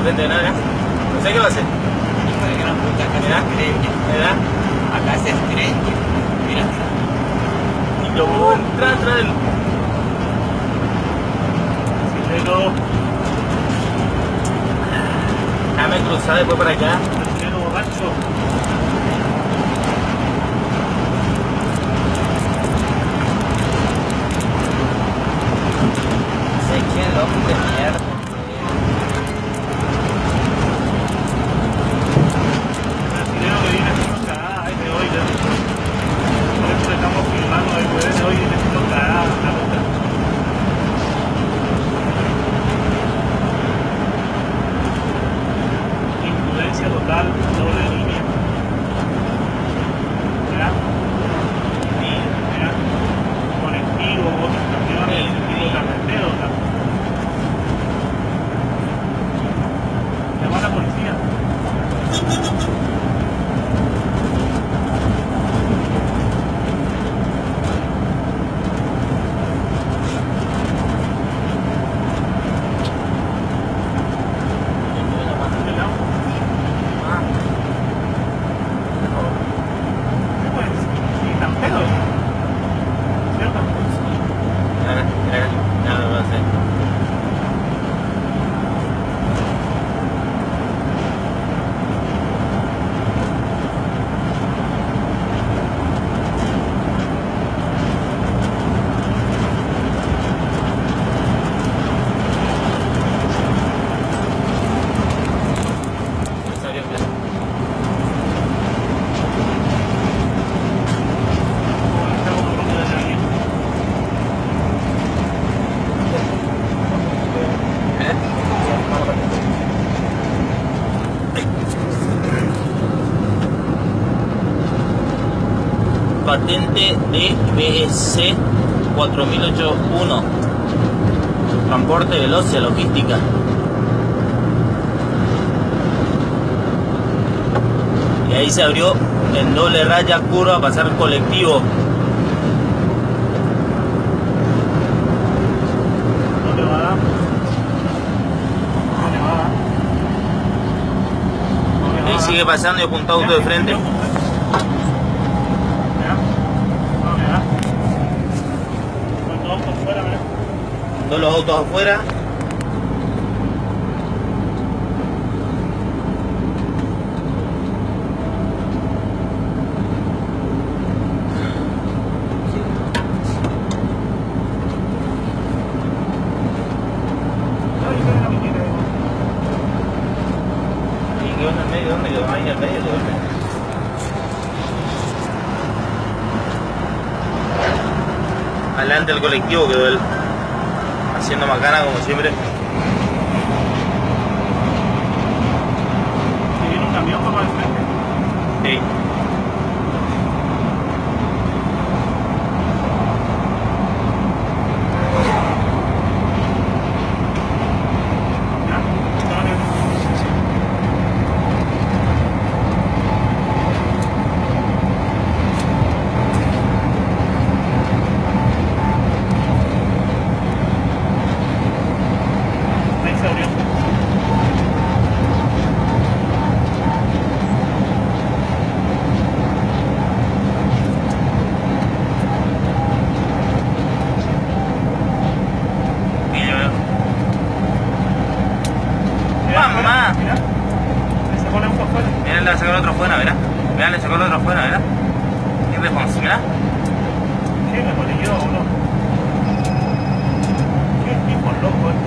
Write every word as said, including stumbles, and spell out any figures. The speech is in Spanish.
al frente de nada, ¿eh? No sé qué va a hacer. Mirá, mirá. Acá se estrecha. Mira. Y lo puedo entrar atrás del... Pero, Déjame cruzar después para acá. pero borracho. Se echen loco de mierda. El brasileño que viene haciendo cagada, ahí de hoy ya. Por eso le estamos filmando el jueves de hoy y le haciendo cagada la ruta. Imprudencia total, doble línea. Mirá. Mirá. Conectivo, otros camiones, sentido carretero. Llama a la policía. Patente de B S C cuatro mil ochenta y uno, transporte veloz y logística. Y ahí se abrió en doble raya curva a pasar colectivo. No te va a dar. No te va a dar. No te va a Ahí dar. sigue pasando y apunta auto de frente. Todos los autos afuera. ¿Y qué onda en medio? ¿Dónde quedó? Ahí en el medio. ¿Dónde? Adelante el colectivo quedó él haciendo macana como siempre. Si viene un camión, vamos al frente. Sí. ¿Ya? Estaban en- Ahí se abrió. Y yo veo. Mira, Mamá. mira. Ahí se pone un poco afuera. Mira, le sacó el otro afuera, ¿verdad? Mira, le sacó el otro afuera, ¿verdad? Qué responsable, mira. ¿Qué me pone yo, boludo? Qué tipo loco este.